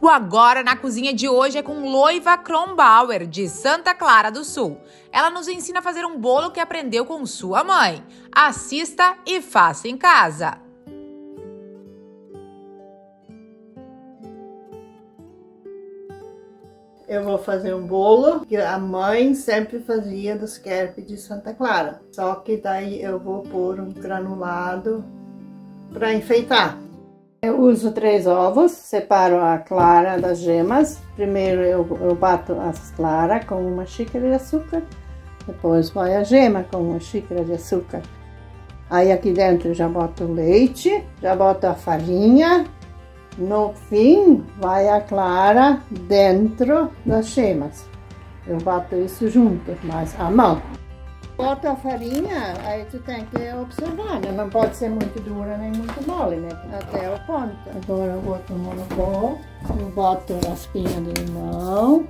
Agora na cozinha de hoje é com Loiva Kronbauer, de Santa Clara do Sul. Ela nos ensina a fazer um bolo que aprendeu com sua mãe. Assista e faça em casa. Eu vou fazer um bolo que a mãe sempre fazia dos querp de Santa Clara. Só que daí eu vou pôr um granulado para enfeitar. Eu uso 3 ovos, separo a clara das gemas. Primeiro eu bato as claras com uma xícara de açúcar. Depois vai a gema com uma xícara de açúcar. Aí aqui dentro eu já boto o leite, já boto a farinha. No fim vai a clara dentro das gemas. Eu bato isso junto, mas à mão. Bota a farinha, aí tu tem que observar, né? Não pode ser muito dura nem muito mole, né? Até o ponto. Agora eu boto o monopó, eu boto raspinha de limão.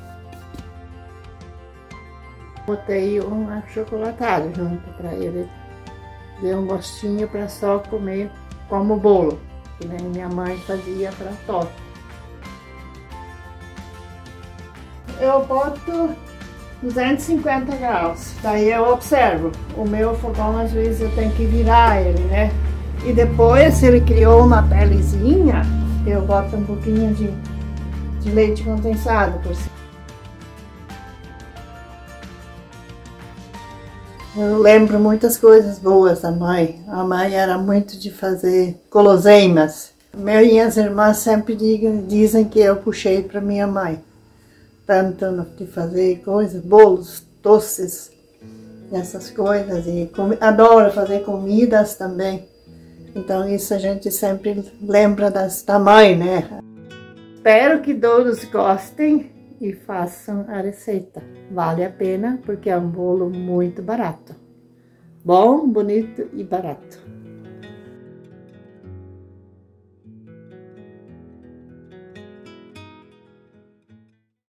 Botei um achocolatado junto para ele dar um gostinho para só comer como bolo, que nem minha mãe fazia para torta. Eu boto 250 graus, daí eu observo. O meu fogão às vezes eu tenho que virar ele, né? E depois, se ele criou uma pelezinha, eu boto um pouquinho de leite condensado por cima. Eu lembro muitas coisas boas da mãe. A mãe era muito de fazer guloseimas. Minhas irmãs sempre dizem que eu puxei para minha mãe. Tanto de fazer coisas, bolos, doces, essas coisas. E adoro fazer comidas também. Então isso a gente sempre lembra da mãe, né? Espero que todos gostem e façam a receita. Vale a pena porque é um bolo muito barato. Bom, bonito e barato.